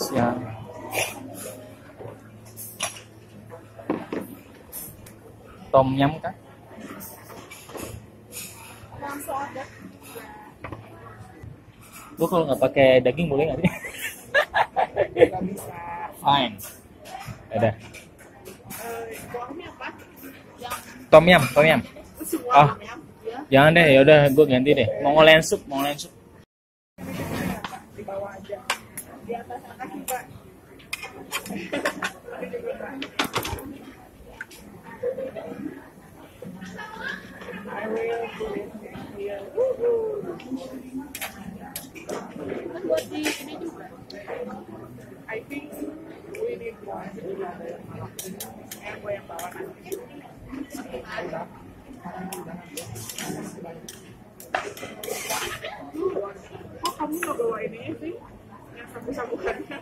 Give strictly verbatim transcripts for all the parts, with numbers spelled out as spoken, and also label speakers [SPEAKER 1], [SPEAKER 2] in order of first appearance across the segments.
[SPEAKER 1] ya. Tom yum kah?
[SPEAKER 2] Langsung ada.
[SPEAKER 1] Lu kalau nggak pakai daging boleh nggak sih?
[SPEAKER 2] Nggak bisa.
[SPEAKER 1] Fine. Ada.
[SPEAKER 2] Eh, kuahnya apa? Yang
[SPEAKER 1] Tom yum, tom yum.
[SPEAKER 2] semua
[SPEAKER 1] Ah.
[SPEAKER 2] ya. Ya.
[SPEAKER 1] Jangan deh, ya udah gue ganti deh. Mongolian soup, Mongolian soup.
[SPEAKER 2] Di bawah aja. Di atas anak juga. I will put it here. Kan buat di ini juga. I think we need one. Yang gue yang bawa nanti. Kok kamu nggak bawa ini sih? Yang sabu-sabukannya.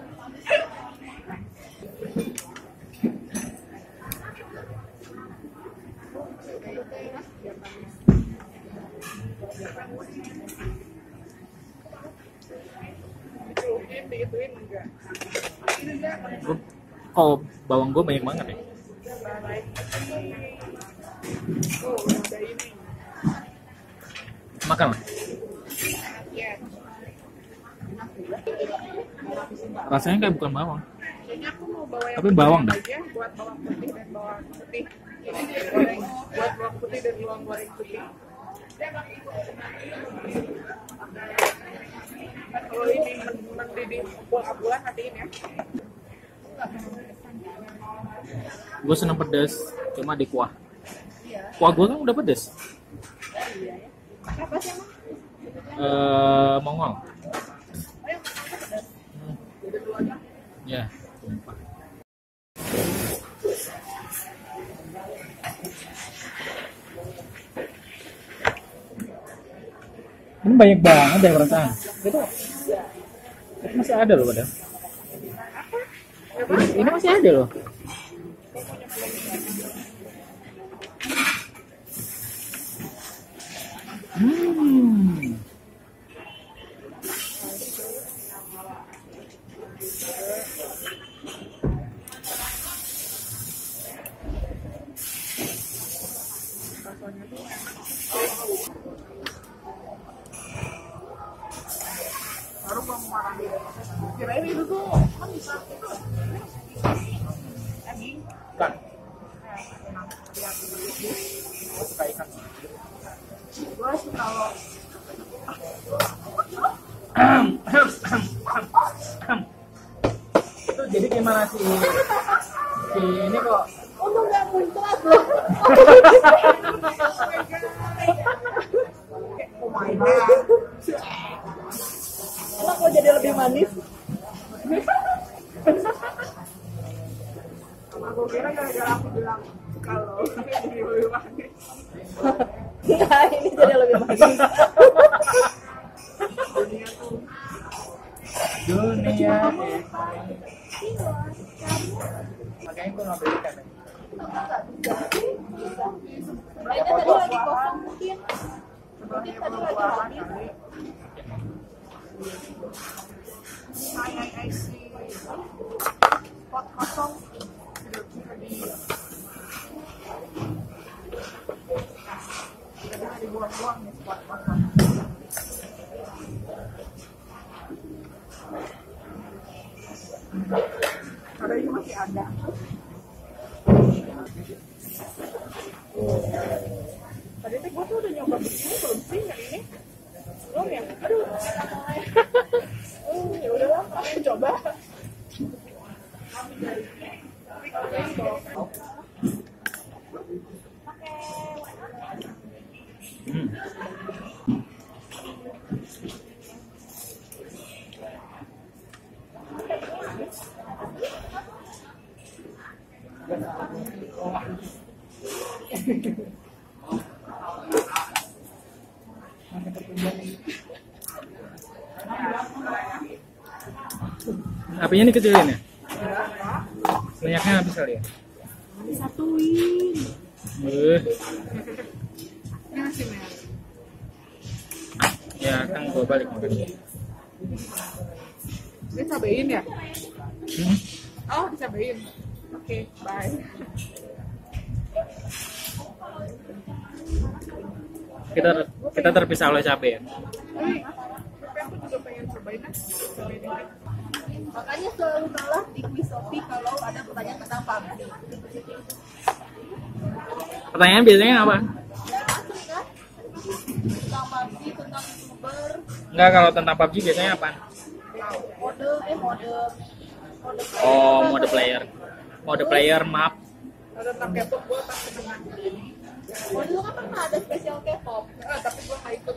[SPEAKER 2] Diturunin, digituin enggak? Ini enggak,
[SPEAKER 1] Gua, oh, bawang gue banyak banget ya.
[SPEAKER 2] balik. Oh, udah ada ini.
[SPEAKER 1] Makan lah.
[SPEAKER 2] Ya.
[SPEAKER 1] Rasanya kayak bukan bawang.
[SPEAKER 2] Kayaknya aku mau bawa yang
[SPEAKER 1] Tapi bawang dah.
[SPEAKER 2] aja buat bawang putih dan bawang putih. Ini goreng buat bawang putih dan bawang goreng putih. Kalau ini mendidih abulan hatiin ya.
[SPEAKER 1] Gue seneng pedas, cuma di kuah. Kuah gue kan udah pedas.
[SPEAKER 2] Apa sih emang?
[SPEAKER 1] Eh, Mongol.
[SPEAKER 2] Oh, yang pedas.
[SPEAKER 1] Hmm.
[SPEAKER 2] Udah dulu aja.
[SPEAKER 1] Ya, sumpah. Ini banyak banget deh perasaan. Itu, itu masih ada loh padahal. Ini, ini masih ada loh. Hmm.
[SPEAKER 2] Rasanya tuh enak. Baru mau marahin. Kirain itu tuh kan bisa itu. Daging.
[SPEAKER 1] Kan,
[SPEAKER 2] Enak. Hati-hati.
[SPEAKER 1] gue suka ikan.
[SPEAKER 2] Gue suka lo.
[SPEAKER 1] Itu jadi gimana sih? Si ini kok
[SPEAKER 2] Untung gak muncrat loh. Oh my god. Enak lo jadi lebih manis. Aku kira gara-gara aku bilang kalau jadi lebih manis. Nah, ini jadi lebih manis. Dunia tuh.
[SPEAKER 1] dunia. Makanya gue nggak beli ikan.
[SPEAKER 2] Kayaknya tadi lagi kosong mungkin. Mungkin tadi lagi habis. Hai, hai, hai, si pot kosong. Tidak bisa di tidak bisa dibuang-buang nih pot kosong. Ada ini masih ada. Tadi tuh gue tuh udah nyoba begini belum sih yang ini? Belum ya? Aduh. Oh, ya udahlah, aku coba.
[SPEAKER 1] Hmm. Apinya ini kecilin ya? Minyaknya habis kali ya?
[SPEAKER 2] Disatuin.
[SPEAKER 1] Eh,
[SPEAKER 2] Ini masih merah.
[SPEAKER 1] ya kan gue balik makan.
[SPEAKER 2] Ini cabein ya?
[SPEAKER 1] Hmm.
[SPEAKER 2] Oh, dicabein. Oke, bye.
[SPEAKER 1] Kita kita terpisah oleh cabai ya.
[SPEAKER 2] Tapi, tapi aku juga pengen cobain ah. Cabein ini.
[SPEAKER 3] Makanya selalu kalah di quiz Shopee kalau ada pertanyaan tentang P U B G.
[SPEAKER 1] Pertanyaan biasanya apa?
[SPEAKER 3] Asli kan? Tentang P U B G, tentang YouTuber,
[SPEAKER 1] Enggak, kalau tentang P U B G biasanya apa?
[SPEAKER 3] mode, eh mode, mode player.
[SPEAKER 1] Oh, mode player. Mode player map.
[SPEAKER 2] Ada tentang K-pop gue pasti menang.
[SPEAKER 3] Mode itu kan pernah ada spesial K-pop.
[SPEAKER 2] Ah, tapi gue nggak ikut